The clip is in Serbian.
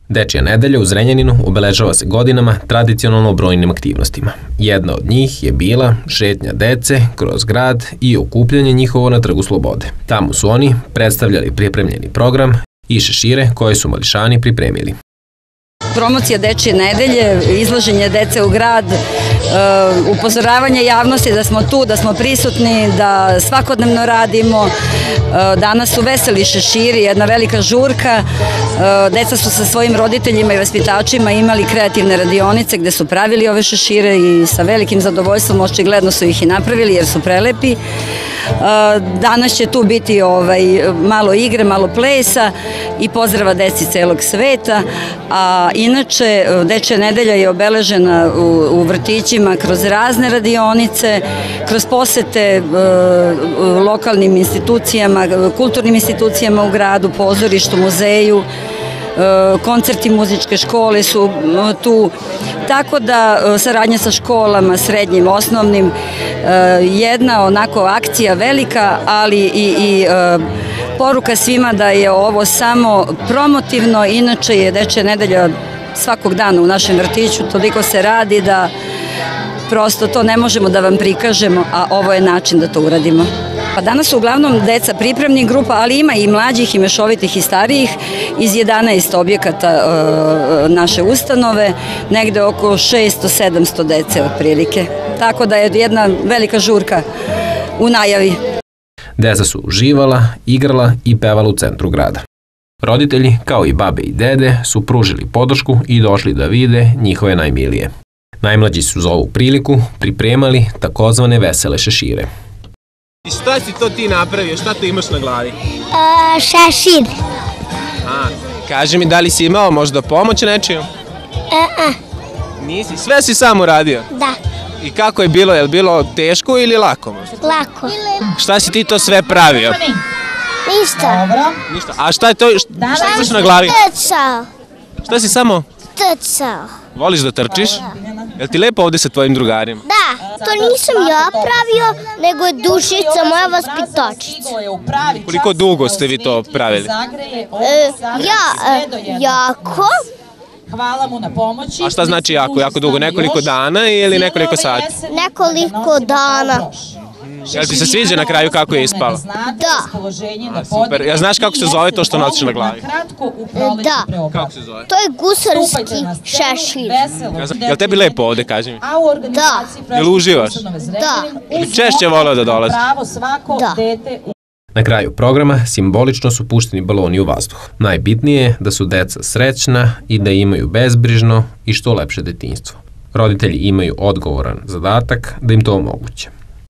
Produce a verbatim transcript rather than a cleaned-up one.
Dečija nedelja u Zrenjaninu obeležava se godinama tradicionalno brojnim aktivnostima. Jedna od njih je bila šetnja dece kroz grad i okupljanje njihovo na Trgu Slobode. Tamo su oni predstavljali pripremljeni program i šešire koje su mališani pripremili. Promocija Dečije nedelje, izlaženje dece u grad, upozoravanje javnosti da smo tu, da smo prisutni, da svakodnevno radimo. Danas su veseli šeširi, jedna velika žurka. Deca su sa svojim roditeljima i vaspitačima imali kreativne radionice gde su pravili ove šešire i sa velikim zadovoljstvom očigledno su ih i napravili jer su prelepi. Danas će tu biti malo igre, malo plesa i pozdrava deci celog sveta, a inače Dečija nedelja je obeležena u vrtićima kroz razne radionice, kroz posete lokalnim institucijama, kulturnim institucijama u gradu, pozorištu, muzeju, koncerti muzičke škole su tu, tako da saradnja sa školama, srednjim, osnovnim, jedna onako akcija velika, ali i poruka svima da je ovo samo promotivno, inače je Dečija nedelja svakog dana u našem vrtiću, toliko se radi da prosto to ne možemo da vam prikažemo, a ovo je način da to uradimo. Pa danas su uglavnom deca pripremnih grupa, ali ima i mlađih i mešovitih i starijih iz jedanaest objekata naše ustanove, negde oko šesto do sedamsto dece otprilike. Tako da je jedna velika žurka u najavi. Deca su uživala, igrala i pevala u centru grada. Roditelji, kao i babe i dede, su pružili podršku i došli da vide njihove najmilije. Najmlađi su za ovu priliku pripremali takozvane vesele šešire. I šta si to ti napravio? Šta to imaš na glavi? Šešir. Kaži mi, da li si imao možda pomoć nečiju? E-e. Nisi? Sve si sam uradio? Da. I kako je bilo? Je li bilo teško ili lako možda? Lako. Šta si ti to sve pravio? Ništa. Ništa. A šta je to? Šta imaš na glavi? Trčao. Šta si samo? Trčao. Voliš da trčiš? Je li ti lepo ovde sa tvojim drugarima? Da. To nisam ja pravio, nego je Dušica, moja vaspitačica. Koliko dugo ste vi to pravili? Ja, jako. Hvala mu na pomoći. A šta znači jako? Jako dugo? Nekoliko dana ili nekoliko sati? Nekoliko dana. Jel ti se sviđa na kraju kako je ispalo? Da. Super. Ja znaš kako se zove to što nosiš na glavi? Da. Kako se zove? To je gusarski šešir. Jel tebi lepo ovde, kaži mi? Da. Jel uživaš? Da. Bi češće voleo da dolazi? Da. Na kraju programa simbolično su pušteni baloni u vazduh. Najbitnije je da su deca srećna i da imaju bezbrižno i što lepše detinjstvo. Roditelji imaju odgovoran zadatak da im to omoguće.